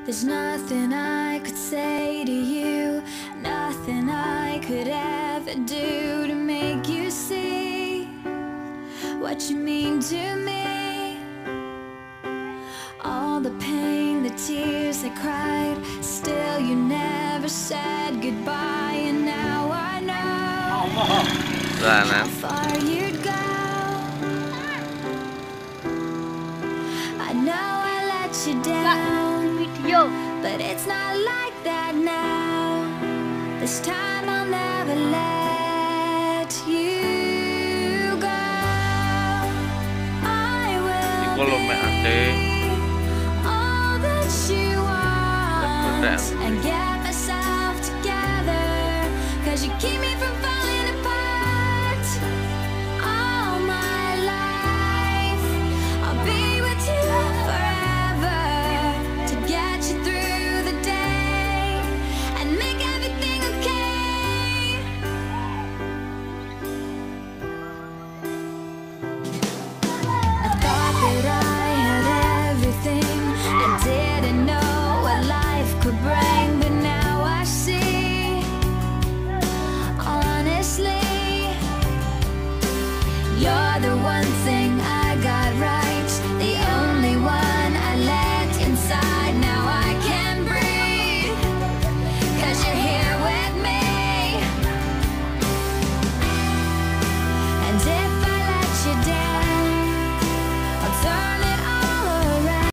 There's nothing I could say to you, nothing I could ever do to make you see what you mean to me. All the pain, the tears I cried, still you never said goodbye. And now I know how far you'd go. I know I let you down, but it's not like that now. This time I'll never let you go. I will be all that you want and get myself together, 'cause you keep me from falling